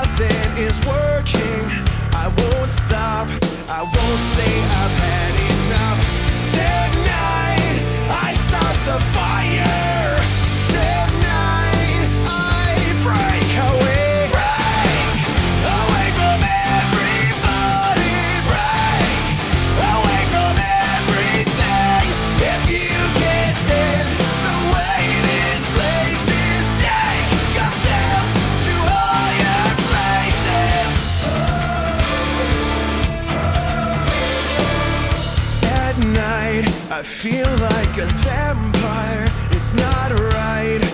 nothing is working, I won't stop, I won't say I've had enough. Tonight, I start the fire. Tonight, I break away. Break away from everybody. Break away from everything. If you can't stand the way this place is, take yourself to higher places. At night, I feel like a vampire. It's not right.